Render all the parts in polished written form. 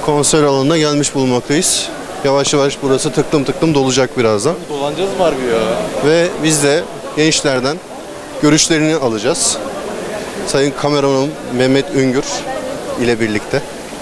konser alanına gelmiş bulunmaktayız. Yavaş yavaş burası tıklım tıklım dolacak birazdan. Dolanacağız mı harbi ya? Ve biz de gençlerden görüşlerini alacağız. Sayın kameramanım Mehmet Üngür ile birlikte.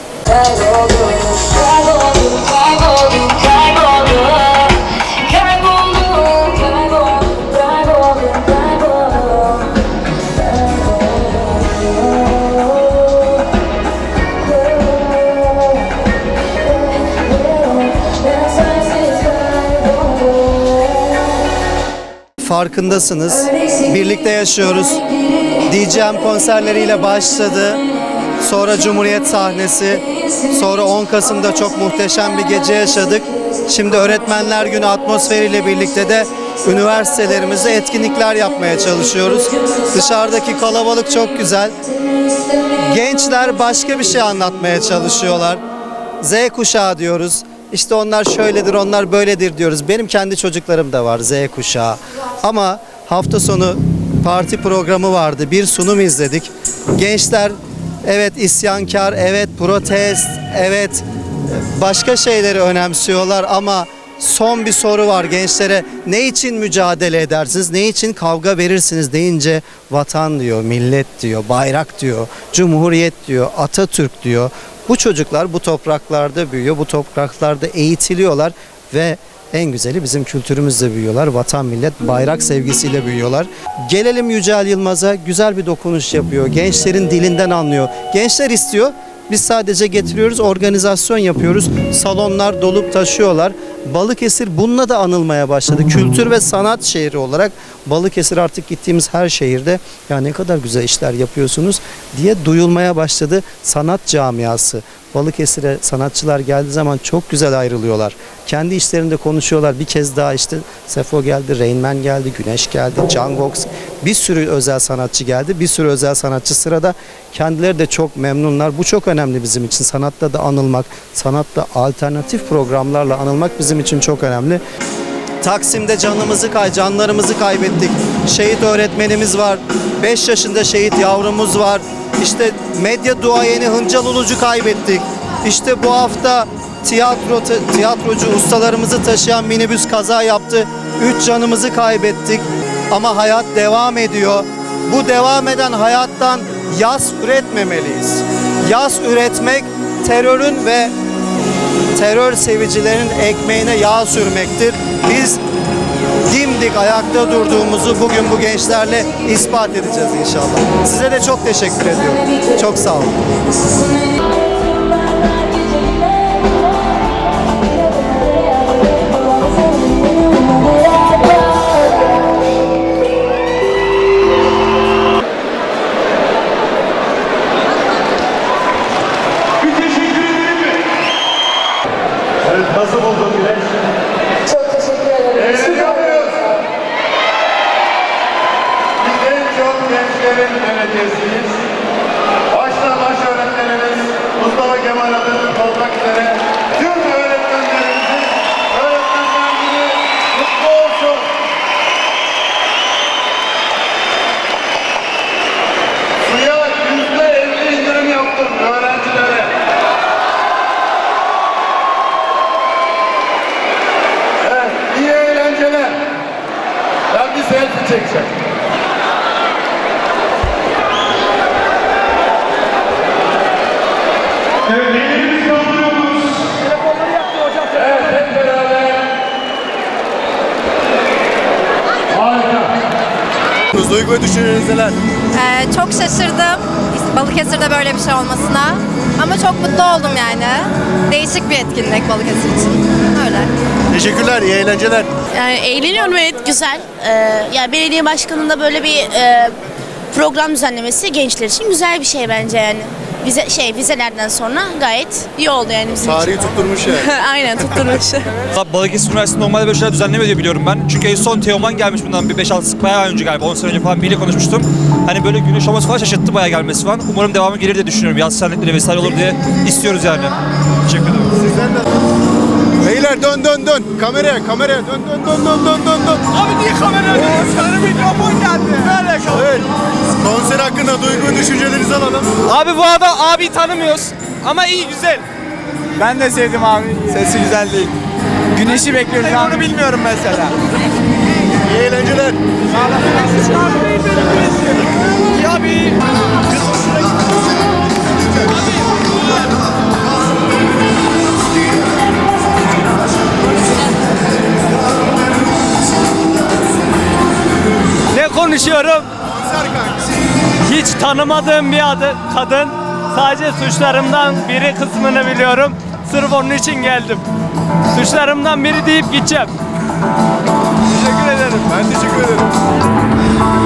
Farkındasınız. Birlikte yaşıyoruz. DJM konserleriyle başladı. Sonra Cumhuriyet sahnesi. Sonra 10 Kasım'da çok muhteşem bir gece yaşadık. Şimdi Öğretmenler Günü atmosferiyle birlikte de üniversitelerimizde etkinlikler yapmaya çalışıyoruz. Dışarıdaki kalabalık çok güzel. Gençler başka bir şey anlatmaya çalışıyorlar. Z kuşağı diyoruz. İşte onlar şöyledir, onlar böyledir diyoruz. Benim kendi çocuklarım da var, Z kuşağı. Ama hafta sonu parti programı vardı. Bir sunum izledik. Gençler evet isyankar, evet protest, evet başka şeyleri önemsiyorlar ama son bir soru var gençlere. Ne için mücadele edersiniz, ne için kavga verirsiniz deyince vatan diyor, millet diyor, bayrak diyor, cumhuriyet diyor, Atatürk diyor. Bu çocuklar bu topraklarda büyüyor, bu topraklarda eğitiliyorlar ve en güzeli bizim kültürümüzle büyüyorlar. Vatan, millet, bayrak sevgisiyle büyüyorlar. Gelelim Yücel Yılmaz'a, güzel bir dokunuş yapıyor. Gençlerin dilinden anlıyor. Gençler istiyor. Biz sadece getiriyoruz, organizasyon yapıyoruz. Salonlar dolup taşıyorlar. Balıkesir bununla da anılmaya başladı. Kültür ve sanat şehri olarak Balıkesir artık gittiğimiz her şehirde ya ne kadar güzel işler yapıyorsunuz diye duyulmaya başladı sanat camiası. Balıkesir'e sanatçılar geldiği zaman çok güzel ayrılıyorlar. Kendi işlerinde konuşuyorlar. Bir kez daha işte Sefo geldi, Rain Man geldi, Güneş geldi, Can Gox. Bir sürü özel sanatçı geldi. Bir sürü özel sanatçı sırada. Kendileri de çok memnunlar. Bu çok önemli bizim için. Sanatta da anılmak, sanatta alternatif programlarla anılmak bizim için çok önemli. Taksim'de canlarımızı kaybettik. Şehit öğretmenimiz var. 5 yaşında şehit yavrumuz var. İşte medya duayeni Hıncal Ulucu kaybettik. İşte bu hafta tiyatrocu ustalarımızı taşıyan minibüs kaza yaptı. 3 canımızı kaybettik. Ama hayat devam ediyor. Bu devam eden hayattan yas üretmemeliyiz. Yas üretmek terörün ve terör sevicilerin ekmeğine yağ sürmektir. Biz dimdik ayakta durduğumuzu bugün bu gençlerle ispat edeceğiz inşallah. Size de çok teşekkür ediyorum. Çok sağ olun. Nasıl buldun Güneş? Çok teşekkür ederim. Biz en çok gençlerin belediyesiyiz. Başta baş öğretmenimiz Mustafa Kemal Atatürk olmak üzere tüm öğretmenlerimizin Öğretmenler Günü kutlu olsun. Suya %50 indirim yaptım öğrencilere. İyi eğlenceler. Ben bir selfie çekeceğim. Evet, ellerimizi kaldırıyoruz. Telefonları yaptı hocam. Evet, hep beraber. Harika. Duygu ve düşünceleriniz neler? Çok şaşırdım Balıkesir'de böyle bir şey olmasına. Ama çok mutlu oldum yani. Değişik bir etkinlik Balıkesir için. Öyle. Teşekkürler, iyi eğlenceler. Yani eğleniyorum, evet, güzel. Yani belediye başkanında böyle bir program düzenlemesi gençler için güzel bir şey bence yani. Vizelerden sonra gayet iyi oldu yani bizim Tarihi için. tutturmuş yani. Aynen, tutturmuş. Balıkesir Üniversitesi normalde böyle şeyler düzenlemiyor diye biliyorum ben. Çünkü en son Teoman gelmiş bundan bir 5-6 bayağı önce galiba 10 sene önce falan biriyle konuşmuştum. Hani böyle güneş olması falan şaşırttı bayağı gelmesi falan. Umarım devamı gelir diye düşünüyorum. Yaz şenlikleri vesaire olur diye istiyoruz yani. Teşekkür ederim. Sizden de. Beyler dön. Kameraya dön. Abi niye kamera önünde? Sarı mikrofon geldi. Böyle Evet. Konser hakkında duygu ve düşüncelerinizi alalım. Abi bu arada abi tanımıyoruz ama iyi, güzel. Ben de sevdim abi. Sesi güzel değil. Güneşi bekliyoruz abi. Onu bilmiyorum mesela. İyi eğlenceler. Ya bir Ne konuşuyorum? Hiç tanımadığım bir kadın. Sadece suçlarımdan biri kısmını biliyorum. Sırf onun için geldim. Suçlarımdan biri deyip gideceğim. Teşekkür ederim. Ben teşekkür ederim.